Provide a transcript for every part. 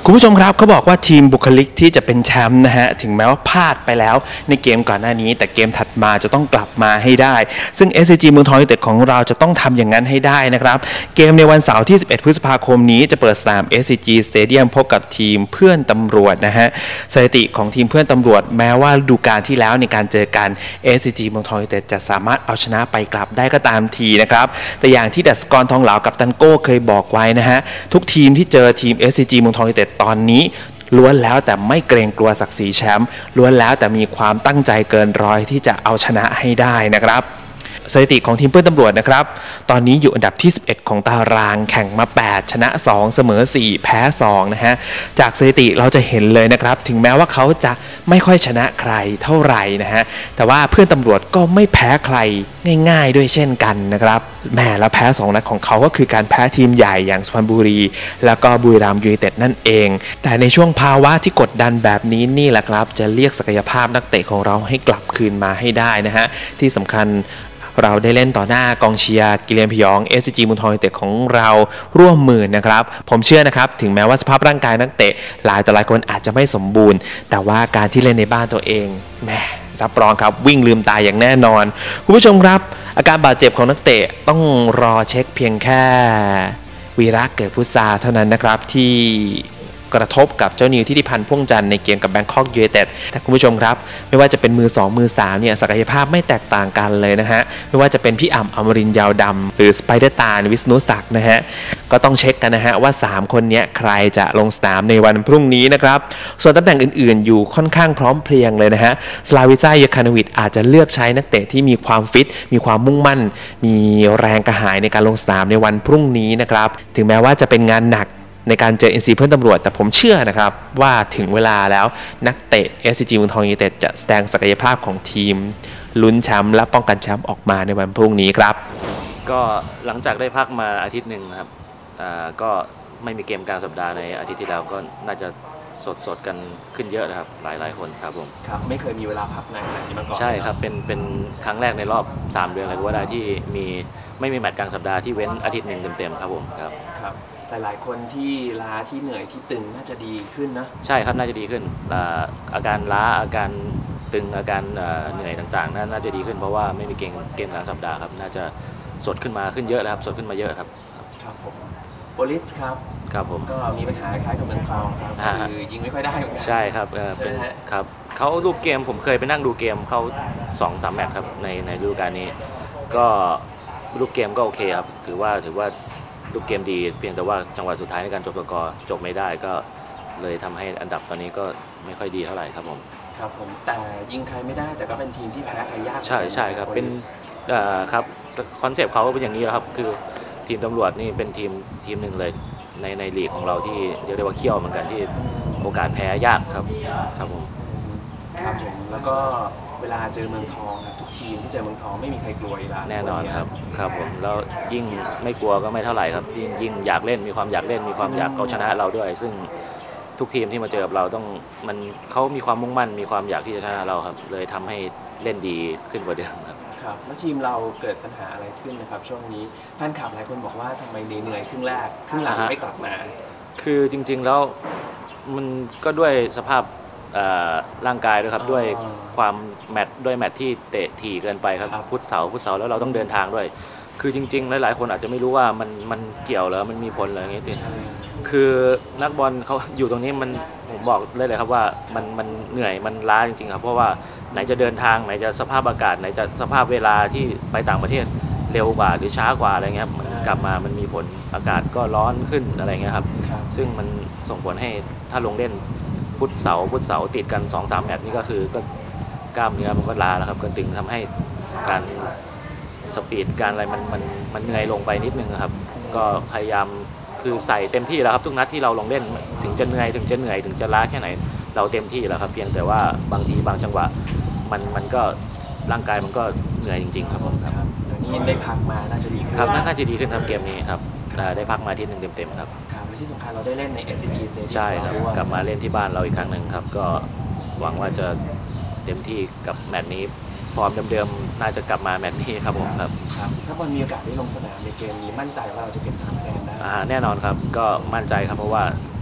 คุณผู้ชมครับเขาบอกว่าทีมบุคลิกที่จะเป็นแชมป์นะฮะถึงแม้ว่าพลาดไปแล้วในเกมก่อนหน้านี้แต่เกมถัดมาจะต้องกลับมาให้ได้ซึ่ง SCG เมืองทองยูไนเต็ดของเราจะต้องทำอย่างนั้นให้ได้นะครับเกมในวันเสาร์ที่11พฤษภาคมนี้จะเปิดสนาม SCG Stadium พบกับทีมเพื่อนตำรวจนะฮะสถิติของทีมเพื่อนตำรวจแม้ว่าฤดูกาลที่แล้วในการเจอกัน SCG เมืองทองยูไนเต็ดจะสามารถเอาชนะไปกลับได้ก็ตามทีนะครับแต่อย่างที่ดัชกรทองเหลากับตันโก้เคยบอกไว้นะฮะทุกทีมที่เจอทีม SCG เมืองทองยูไนเต็ดตอนนี้ล้วนแล้วแต่ไม่เกรงกลัวศักดิ์ศรีแชมป์ล้วนแล้วแต่มีความตั้งใจเกินร้อยที่จะเอาชนะให้ได้นะครับสถิติของทีมเพื่อนตำรวจนะครับตอนนี้อยู่อันดับที่11ของตารางแข่งมา8ชนะ2เสมอ4แพ้2นะฮะจากสถิติเราจะเห็นเลยนะครับถึงแม้ว่าเขาจะไม่ค่อยชนะใครเท่าไหร่นะฮะแต่ว่าเพื่อนตำรวจก็ไม่แพ้ใครง่ายๆด้วยเช่นกันนะครับแม่แล้วแพ้2นัดของเขาก็คือการแพ้ทีมใหญ่อย่างสุพรรณบุรีแล้วก็บุรีรัมย์ยูไนเต็ดนั่นเองแต่ในช่วงภาวะที่กดดันแบบนี้นี่แหละครับจะเรียกศักยภาพนักเตะของเราให้กลับคืนมาให้ได้นะฮะที่สำคัญเราได้เล่นต่อหน้ากองเชียร์กิเลนพยอง SCG เมืองทองยูไนเต็ดของเราร่วมหมื่นนะครับผมเชื่อนะครับถึงแม้ว่าสภาพร่างกายนักเตะหลายต่อหลายคนอาจจะไม่สมบูรณ์แต่ว่าการที่เล่นในบ้านตัวเองแหมรับรองครับวิ่งลืมตาอย่างแน่นอนคุณผู้ชมครับอาการบาดเจ็บของนักเตะต้องรอเช็คเพียงแค่วีระเกิดพุทราเท่านั้นนะครับที่กระทบกับเจ้านิวทิติพันธ์พ่วงจันทร์ในเกมกับแบงคอกยูไนเต็ดแต่คุณผู้ชมครับไม่ว่าจะเป็นมือ2มือ3เนี่ยศักยภาพไม่แตกต่างกันเลยนะฮะไม่ว่าจะเป็นพี่อ่ำอมรินทร์ยาวดำหรือสไปเดอร์ตาลวิษณุศักดิ์นะฮะก็ต้องเช็คกันนะฮะว่า3คนนี้ใครจะลงสนามในวันพรุ่งนี้นะครับส่วนตำแหน่งอื่นๆอยู่ค่อนข้างพร้อมเพรียงเลยนะฮะสลาวิซ่าเยคาโนวิชอาจจะเลือกใช้นักเตะที่มีความฟิตมีความมุ่งมั่นมีแรงกระหายในการลงสนามในวันพรุ่งนี้นะครับถึงแม้ว่าจะเป็นงานหนักในการเจอ NC เพื่อนตำรวจแต่ผมเชื่อนะครับว่าถึงเวลาแล้วนักเตะ SCG เมืองทองยูไนเต็ดจะแสดงศักยภาพของทีมลุ้นแชมป์และป้องกันแชมป์ออกมาในวันพรุ่งนี้ครับก็หลังจากได้พักมาอาทิตย์หนึ่งนะครับก็ไม่มีเกมกลางสัปดาห์ในอาทิตย์ที่แล้วก็น่าจะสดกันขึ้นเยอะนะครับหลายคนครับผมครับไม่เคยมีเวลาพักนานขนาดนี้มาก่อนใช่ครับเป็นครั้งแรกในรอบ3เดือนเลยก็ว่าได้ที่ไม่มีแมตช์กลางสัปดาห์ที่เว้นอาทิตย์หนึ่งเต็มๆครับผมครับแต่หลายคนที่ล้าที่เหนื่อยที่ตึงน่าจะดีขึ้นนะใช่ครับน่าจะดีขึ้นอาการล้าอาการตึงอาการเหนื่อยต่างๆน่าจะดีขึ้นเพราะว่าไม่มีเกมกลางสัปดาห์ครับน่าจะสดขึ้นมาขึ้นเยอะแล้วครับสดขึ้นมาเยอะครับครับผมโปลิสครับผมก็มีปัญหาคล้ายกับเมืองทองครับคือยิงไม่ค่อยได้ใช่ครับเป็นครับเขารูปเกมผมเคยไปนั่งดูเกมเขา 2-3 แมตช์ครับในฤดูกาลนี้ก็รูปเกมก็โอเคครับถือว่าลูกเกมดีเพียงแต่ว่าจังหวะสุดท้ายในการจบสกอร์จบไม่ได้ก็เลยทำให้อันดับตอนนี้ก็ไม่ค่อยดีเท่าไหร่ครับผมครับผมแต่ยิงใครไม่ได้แต่ก็เป็นทีมที่แพ้ใครยากใช่ครับเป็นครับคอนเซปต์เขาเป็นอย่างนี้แล้วครับคือทีมตำรวจนี่เป็นทีมหนึ่งเลยในลีกของเราที่เรียกได้ว่าเขี้ยวเหมือนกันที่โอกาสแพ้ยากครับผมครับผมแล้วก็เวลาเจอเมืองทองทุกทีมที่เจอเมืองทองไม่มีใครกลัวอีกแล้วแน่นอนครับผมแล้วยิ่งไม่กลัวก็ไม่เท่าไหร่ครับยิ่งอยากเล่นมีความอยากเล่นมีความอยากเอาชนะเราด้วยซึ่งทุกทีมที่มาเจอกับเราเขามีความมุ่งมั่นมีความอยากที่จะชนะเราครับเลยทำให้เล่นดีขึ้นกว่าเดิมครับแล้วทีมเราเกิดปัญหาอะไรขึ้นนะครับช่วงนี้แฟนคลับหลายคนบอกว่าทำไมเหนื่อยครึ่งแรกครึ่งหลังไม่กลับมาคือจริงๆแล้วมันก็ด้วยสภาพร่างกายด้วยครับด้วยความแมตช์ที่เตะถี่เกินไปครับพุธเสาร์แล้วเราต้องเดินทางด้วยคือจริงๆหลายๆคนอาจจะไม่รู้ว่ามันเกี่ยวแล้วมันมีผลอะไรอย่างเงี้ยคือนักบอลเขาอยู่ตรงนี้ผมบอกเลยครับว่ามันเหนื่อยมันล้าจริงๆครับเพราะว่าไหนจะเดินทางไหนจะสภาพอากาศไหนจะสภาพเวลาที่ไปต่างประเทศเร็วกว่าหรือช้ากว่าอะไรเงี้ยมันกลับมามันมีผลอากาศก็ร้อนขึ้นอะไรเงี้ยครับซึ่งมันส่งผลให้ถ้าลงเล่นพุธเสาร์ติดกัน 2-3 แมตช์นี่ก็คือกล้ามเนื้อมันก็ล้าแล้วครับก็ตึงทำให้การสปีดการอะไรมันเหนื่อยลงไปนิดนึงครับก็พยายามคือใส่เต็มที่แล้วครับทุกนัดที่เราลงเล่นถึงจะเหนื่อยถึงจะล้าแค่ไหนเราเต็มที่แล้วครับเพียงแต่ว่าบางทีบางจังหวะมันก็ร่างกายมันก็เหนื่อยจริงๆครับผมครับเดี๋ยวนี้ได้พักมาน่าจะดีขึ้นครับน่าจะดีขึ้นครับเกมนี้ครับได้พักมาที่1เต็มๆครับและที่สำคัญเราได้เล่นใน SCG Stadium ใช่ครับกลับมาเล่นที่บ้านเราอีกครั้งหนึ่งครับก็หวังว่าจะเต็มที่กับแมตช์นี้ฟอร์มเดิมๆน่าจะกลับมาแมตช์นี้ครับผมครับถ้าบอลมีโอกาสได้ลงสนามในเกมนี้มั่นใจว่าเราจะเก็บ3 คะแนนได้แน่นอนครับก็มั่นใจครับเพราะว่า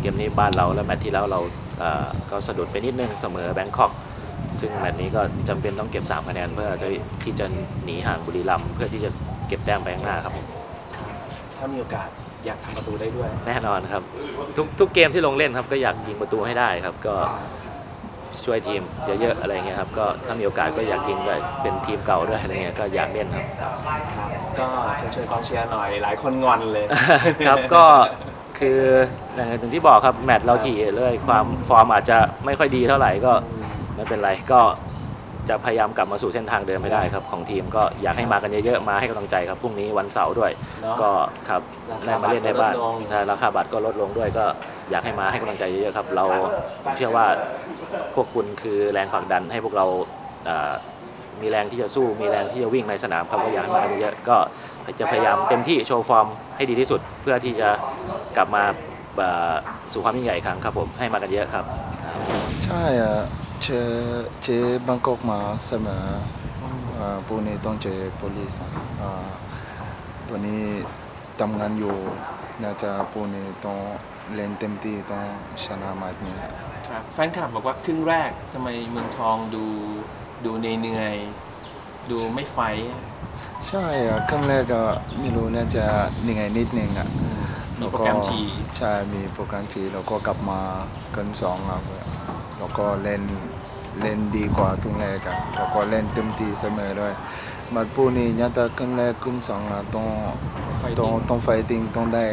เกมนี้บ้านเราและแมตช์ที่แล้วเราก็สะดุดไปนิดนึงเสมอแบงคอกซึ่งแมตช์นี้ก็จำเป็นต้องเก็บ3คะแนนเพื่อที่จะหนีห่างบุรีรัมย์เพื่อที่จะเก็บแต้มไปข้างหน้าครับผมถ้ามีโอกาสอยากทำประตูได้ด้วยแน่นอนครับทุกเกมที่ลงเล่นครับก็อยากยิงประตูให้ได้ครับก็ช่วยทีมเยอะๆอะไรเงี้ยครับก็ถ้ามีโอกาสก็อยากยิงด้วยเป็นทีมเก่าด้วยอะไรเงี้ยก็อยากเล่นครับก็ช่วยกองเชียร์หน่อยหลายคนงอนเลยครับก็คืออย่างที่บอกครับแมตช์เราถี่เลยความฟอร์มอาจจะไม่ค่อยดีเท่าไหร่ก็ไม่เป็นไรก็จะพยายามกลับมาสู่เส้นทางเดิมให้ได้ครับของทีมก็อยากให้มากันเยอะๆมาให้กำลังใจครับพรุ่งนี้วันเสาร์ด้วยก็ครับได้มาเล่นในบ้านราคาบัตรก็ลดลงด้วยก็อยากให้มาให้กำลังใจเยอะๆครับเราเชื่อว่าพวกคุณคือแรงผลักดันให้พวกเรามีแรงที่จะสู้มีแรงที่จะวิ่งในสนามครับก็อยากให้มาเยอะๆก็จะพยายามเต็มที่โชว์ฟอร์มให้ดีที่สุดเพื่อที่จะกลับมาสู่ความยิ่งใหญ่ครั้งครับผมให้มากันเยอะครับใช่เจอบางกอกมาเสมอปูนี้ต้องเจอ police ตัวนี้ทำงานอยู่น่าจะปูนี้ต้องเล่นเต็มที่ต้องชนะมาดนี้ครับแฟนคลับบอกว่าครึ่งแรกทำไมเมืองทองดูเหนื่อยดูไม่ไฟใช่ครั้งแรกก็ไม่รู้น่าจะเหนื่อยนิดนึงมีโปรแกรมทีใช่มีโปรแกรมทีแล้วก็กลับมากัน2แล้วก็เล่นดีกว่าทุกแรกแล้วก็เล่นเต็มที่เสมอด้วยมาปูนี่น่าจะครั้งแรกครึ่ง2ต้องไฟติ้งต้องได้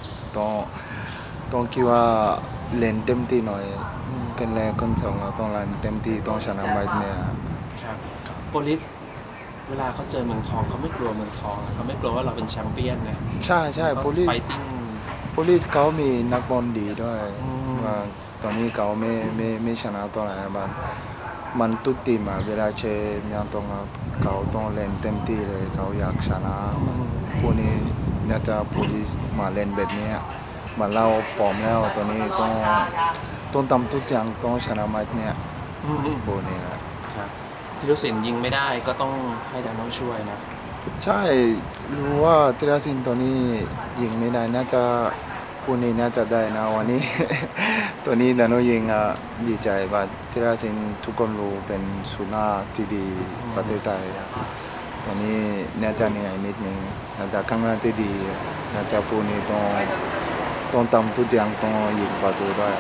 ต้องคิดว่าเล่นเต็มที่หน่อยครั้งแรกครึ่ง2ต้องเล่นเต็มที่ต้องชนะมาเนี่ยครับโปลิสเวลาเขาเจอเมืองทองเขาไม่กลัวเมืองทองเขาไม่กลัวว่าเราเป็นแชมเปี้ยนนะใช่โปลิสเขามีนักบอลดีด้วยตอนนี้เขาไม่ชนะตัวไหนบ้างมันทุกทีมเวลาเจอเมืองทองเขาต้องเล่นเต็มที่เลยเขาอยากชนะพวกนี้น่าจะโปลิสมาเล่นแบบนี้มาเล่าปลอมแล้วตอนนี้ต้องทำทุกอย่างต้องชนะมาเนี่ยพวกนี้นะครับธีรศิลป์ยิงไม่ได้ก็ต้องให้ดานช่วยนะใช่รู้ว่าธีรศิลป์ตอนนี้ยิงไม่ได้น่าจะพวกนี้น่าจะได้นะวันนี้ตัวนี้ดานยิงดีใจว่าธีรศิลป์ทุกคนรู้เป็นสุนัขที่ดีประเทศไทยตอนนี้น่าจะเหนื่อยนิดนึงน่าจะข้างหน้าที่ดีน่าจะพวกนี้ต้องทำทุกอย่างต้องยิงประตูด้วย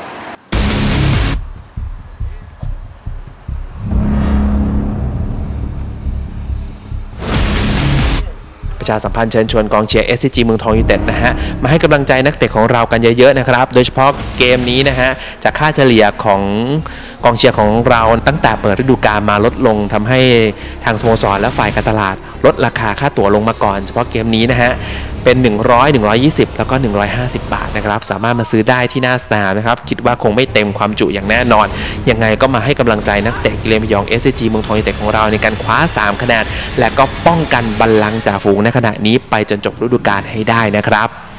ประชาสัมพันธ์เชิญชวนกองเชียร์ SCG เมืองทองยูไนเต็ดนะฮะมาให้กำลังใจนักเตะของเรากันเยอะๆนะครับโดยเฉพาะเกมนี้นะฮะจากค่าเฉลี่ยของกองเชียร์ของเราตั้งแต่เปิดฤดูกาลมาลดลงทำให้ทางสโมสรและฝ่ายการตลาดลดราคาค่าตั๋วลงมาก่อนเฉพาะเกมนี้นะฮะเป็น100 120แล้วก็150 บาทนะครับสามารถมาซื้อได้ที่หน้าสนามนะครับคิดว่าคงไม่เต็มความจุอย่างแน่นอนยังไงก็มาให้กำลังใจนักเตะกิเลนพยอง SCG เมืองทองยูไนเต็ดของเราในการคว้า3คะแนนและก็ป้องกันบัลลังก์จ่าฝูงในขณะนี้ไปจนจบฤดูกาลให้ได้นะครับ